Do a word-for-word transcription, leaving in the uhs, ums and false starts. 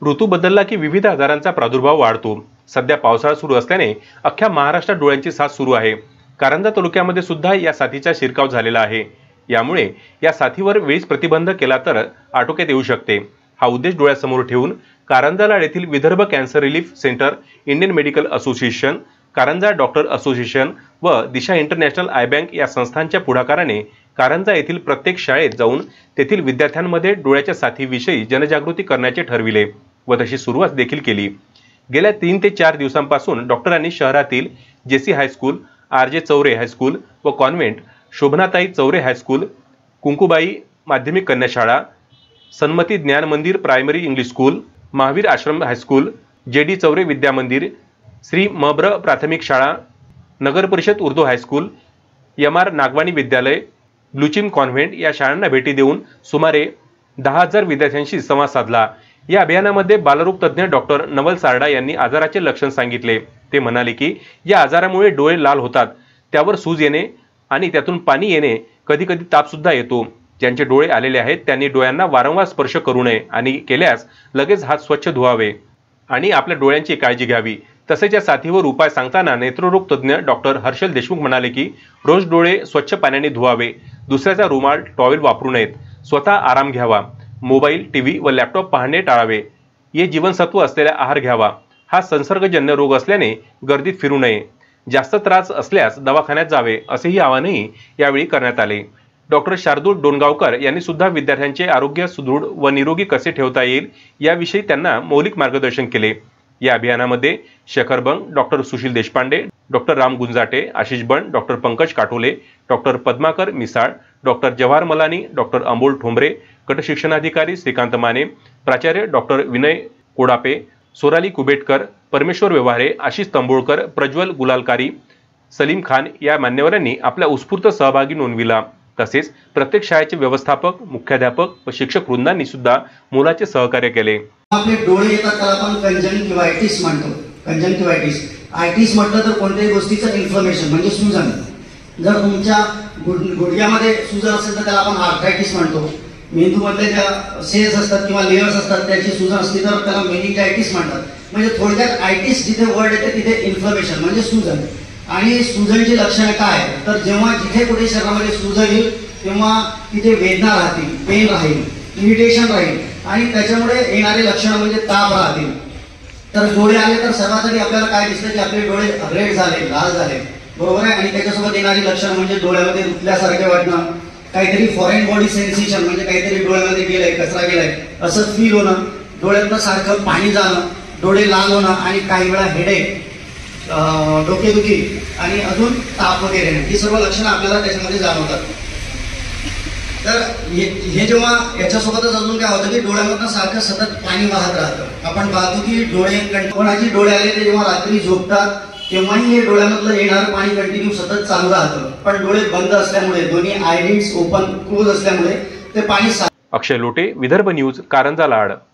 ऋतू बदलला की विविध आजारांचा प्रादुर्भाव वाढतो। सध्या पावसाळा सुरू असल्याने अख्ख्या महाराष्ट्रात डोळ्यांची साथ सुरू आहे। कारंजा तालुक्यामध्ये सुद्धा या साथीचा शिरकाव झालेला आहे। यामुळे या साथीवर वेळीच प्रतिबंध केला तर आटोक्यात येऊ शकते। हा उद्देश डोळ्यासमोर ठेवून कारंजा येथील Vidarbha cancer relief centre, Indian medical association, Karanja doctor association व दिशा इंटरनॅशनल आय बँक या संस्थांच्या पुढाकाराने कारंजा येथील प्रत्येक शाळेत जाऊन तेथील विद्यार्थ्यांमध्ये डोळ्याच्या साथीविषयी जनजागृती करण्याचे ठरविले व तशी सुरुवात देखील केली। गेल्या तीन ते चार दिवसांपासून डॉक्टरांनी शहरातील JC high school, R J Chaure high school व कॉन्व्हेंट, शोभनाताई चौरे हायस्कूल, कुंकुबाई माध्यमिक कन्याशाळा, Sanmati Dnyan Mandir primary English school, Mahavir Ashram high school, J D Chaure Vidya Mandir, Shri मब्र प्राथमिक शाळा, Nagar Parishad Urdu high school, M R Nagwani Vidyalaya, ब्लूचिम कॉन्व्हेंट या शाळांना भेटी देऊन सुमारे दहा हजार विद्यार्थ्यांशी संवाद साधला। या अभियानामध्ये बालरोग तज्ज्ञ डॉक्टर नवल सारडा यांनी आजाराचे लक्षण सांगितले। ते म्हणाले की या आजारामुळे डोळे लाल होतात, त्यावर सूज येणे आणि त्यातून पाणी येणे, कधी कधी ताप सुद्धा येतो। ज्यांचे डोळे आलेले आहेत त्यांनी डोळ्यांना वारंवार स्पर्श करू नये आणि केल्यास लगेच हात स्वच्छ धुवावे आणि आपल्या डोळ्यांची काळजी घ्यावी। तसेच या साथीवर उपाय सांगताना नेत्ररोग तज्ज्ञ डॉक्टर हर्षल देशमुख म्हणाले की रोज डोळे स्वच्छ पाण्याने धुवावे, दुसऱ्याचा रुमाल टॉवेल वापरू नयेत, स्वतः आराम घ्यावा, मोबाईल, टीव्ही व लॅपटॉप पाहणे टाळावे, ये जीवनसत्व असलेला आहार घ्यावा। हा संसर्गजन्य रोग असल्याने गर्दीत फिरू नये, जास्त त्रास असल्यास दवाखान्यात जावे असेही आवाहनही यावेळी करण्यात आले। डॉक्टर शार्दूल डोणगावकर यांनी सुद्धा विद्यार्थ्यांचे आरोग्य सुदृढ व निरोगी कसे ठेवता येईल याविषयी त्यांना मौलिक मार्गदर्शन केले। या अभियानामध्ये Shekhar Bang, doctor Sushil Deshpande, doctor Ram Gunjate, Ashish Ban, doctor Pankaj Kathole, doctor Padmakar Misal, doctor Jawahar Malani, doctor Amol Thombare, गट शिक्षणाधिकारी श्रीकांत माने, प्राचार्य डॉक्टर विनय कोडापे, सोराली कुबेटकर, परमेश्वर व्यवहारे, आशिष तंबोळकर, प्रज्वल गुलालकारी, सलीम खान या मान्यवरांनी आपला उत्स्फूर्त सहभागी नोंदविला। तसेच प्रत्येक शाळेचे व्यवस्थापक, मुख्याध्यापक व शिक्षक वृंदांनी सुद्धा मोलाचे सहकार्य केले। आपले डोळे येतात त्याला आपण कंजंक्टिव्हायटिस म्हणतो। कंजंक्टिव्हायटिस आयटिस म्हटलं तर कोणत्याही गोष्टीचं इन्फ्लेमेशन म्हणजे सूजन। जर तुमच्या गुडघ्यामध्ये सूजन असेल तर त्याला आपण आर्थरायटिस म्हणतो। मेंदूमधले ज्या सेल्स असतात किंवा लेयर्स असतात त्याची सूजन असली तर त्याला मेनिंजायटिस म्हणतात। म्हणजे थोडक्यात आयटिस जिथे वर्ड येते तिथे इन्फ्लेमेशन म्हणजे सूजन। आणि सूजनची लक्षणे काय तर जेव्हा जिथे कुठे शरीरामध्ये सूजन येईल तेव्हा तिथे वेदना राहतील, पेन राहील, इरिटेशन राहील आणि त्याच्यामुळे येणारे लक्षण म्हणजे ताप राहतील। तर डोळे आले तर सर्वात आधी आपल्याला काय दिसतं की आपले डोळे रेड झाले, लाल झाले, बरोबर आहे। आणि त्याच्यासोबत येणारी लक्षण म्हणजे डोळ्यामध्ये रुतल्यासारखे वाटणं, काहीतरी फॉरेन बॉडी सेन्सेशन म्हणजे काहीतरी डोळ्यामध्ये गेलंय, कचरा गेलाय असं फील होणं, डोळ्यातनं सारखं पाणी जाणं, डोळे लाल होणं आणि काही वेळा हेडेक, डोकेदुखी आणि अजून ताप वगैरे ही सर्व लक्षणं आपल्याला त्याच्यामध्ये जाणवतात। तर हे जेव्हा याच्यासोबतच अजून काय होतं की डोळ्यामधनं सारखं सतत पाणी वाहत राहतं। आपण पाहतो की डोळे कोणाची डोळे आले ते जेव्हा रात्री झोपतात तेव्हाही हे डोळ्यामधलं येणारं पाणी कंटिन्यू सतत चालू राहतं, पण डोळे बंद असल्यामुळे दोन्ही आयलिड्स ओपन क्लोज असल्यामुळे ते पाणी। अक्षय लोटे, विदर्भ न्यूज, कारंजा लाड।